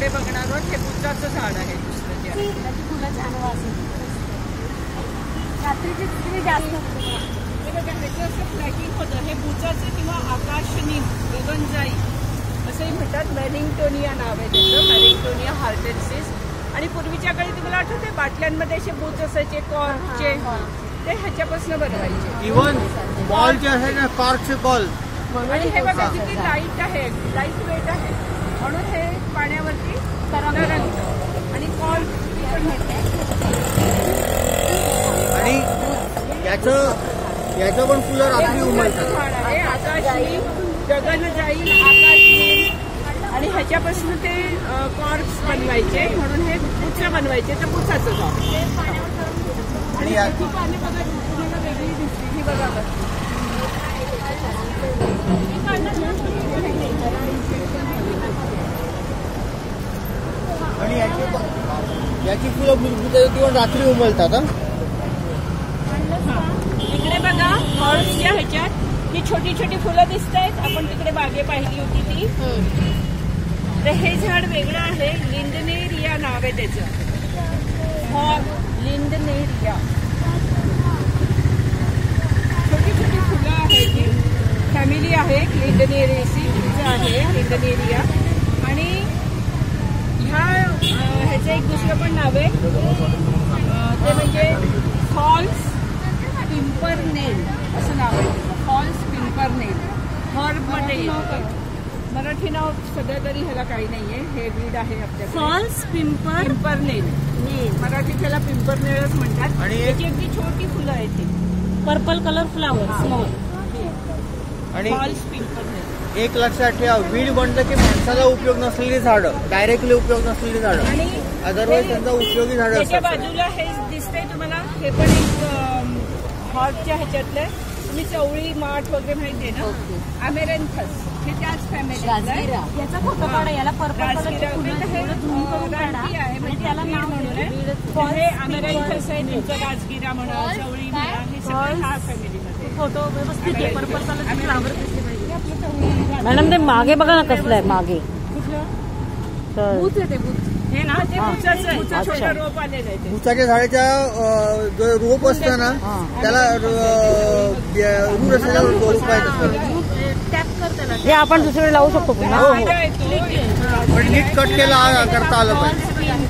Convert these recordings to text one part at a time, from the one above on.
पुढे बघणार आहोत हे बुचाचं झाड आहे दुसरं जे आहे. त्याची फुलं छान वास येतो. रात्रीची तुम्ही जास्त हे बघा ह्याचं असं फ्लॅटिंग होतं. हे बुचाचं किंवा आकाशनीम गगनजाई असंही म्हणतात. मॅरिंगटोनिया नाव आहे त्याचं, मॅरिंगटोनिया हार्टेन्सिस. आणि पूर्वीच्या काळी तुम्हाला आठवते बाटल्यांमध्ये असे बूच असायचे कॉर्कचे, ते ह्याच्यापासून बनवायचे. इव्हन बॉलचे आहे ना, कॉर्कचे बॉल. आणि हे बघा किती लाईट आहे, लाईट वेट आहे म्हणून हे पाण्यावरती तरंगतं. आणि कॉर्क पण म्हणते. आणि याचं पण फुलं रात्री उमलतात. झाड आहे आकाशनीम गगनजाई आकाशनीम. आणि ह्याच्यापासून ते कॉर्क्स बनवायचे म्हणून हे बुचा बनवायचे. तर बुचाचं झाड. आणि याची पाने बघा तुम्हाला वेगळी दिसली. ही बघा आणि याची फुलं किंवा रात्री उमलतात. इकडे बघा हॉर्सच्या ह्याच्यात ही छोटी छोटी फुलं दिसत आहेत. आपण तिकडे बागे पाहिली होती ती. तर हे झाड वेगळं आहे. लिंडनेरिया नाव आहे त्याचं. लिंडनेरिया. छोटी छोटी फुलं आहेत. ही फॅमिली आहे लिंडनेरियाची आहे लिंडनेरिया. आणि ह्याचं एक दुसरं पण नाव आहे ते म्हणजे फॉल्स पिंपरनेल असं नाव आहे. फॉल्स पिंपरनेल. हर्बमध्ये मराठी नाव सध्या तरी ह्याला काही नाहीये. हे वीड आहे आपल्याकडे. False pimpernel. मराठीत ह्याला पिंपरनेलच म्हणतात. आणि याची अगदी छोटी फुलं आहेत ती. Purple colour flower small. आणि फॉल्स पिंपरनेल. एक लक्षात ठेवा, वीड म्हणतं की माणसाला उपयोग नसलेली झाडं, डायरेक्टली उपयोग नसलेली झाडं. आणि अदरवाईज त्यांचा उपयोगी झाडं त्याच्या असतात. बाजूला हे दिसतंय तुम्हाला. हे पण एक हॉर्सच्या ह्याच्यातलं. तुम्ही चवळी माठ वगैरे माहितीये ना. अमेरॅन्थस हे त्याच फॅमिलीतलं आहे. याचा फोटो काढा. याला पर्पल कलरची फुलं झूम करून काढा. आहे म्हणजे त्याला नाव म्हणून हे अमेरॅन्थस आहे. तुमचं राजगिरा म्हणा, चवळी म्हणा, हे सगळं ह्या फॅमिलीमध्ये. फोटो व्यवस्थित आहे. पर्पल कलरची फ्लावर दिसले पाहिजे. मॅडम ते मागे बघा ना कसलं आहे मागे. बूथ आहे ते बूथ. हे ना ते बुचाचं आहे. छोटं रोप आलेलं आहे ते. उसाच्या झाडाच्या जो रोप असतं ना त्याला रूट असल्यावर रोप असतं. टॅप कर त्याला. हे आपण दुसरीकडे लावू शकतो पुन्हा. हो हो. पण नीट कट केला करता आलं पाहिजे.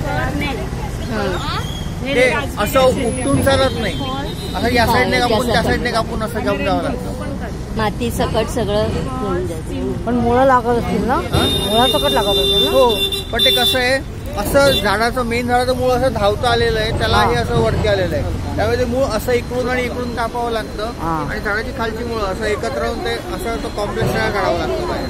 ते असं उपटून चालत नाही. असं या साईडने कापून त्या साईडने कापून असं घेऊन जावं लागतं. माती सकट सगळं घेऊन जायचं. पण मुळं लागत असतील ना. मुळा सकट लागत असेल ना. हो. पण ते कसं आहे, असं झाडाचं मेन झाडाचं मूळ असं धावतं आलेलं आहे. त्याला हे असं वरती आलेलं आहे. त्यावेळी ते मूळ असं इकडून आणि इकडून कापावं लागतं. आणि झाडाची खालची मुळं असं एकत्र राहून ते असं तो कॉम्प्लेक्स काढावं लागतं बाहेर.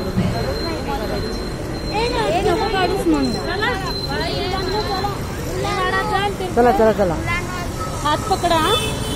चला चला चला. हात पकडा.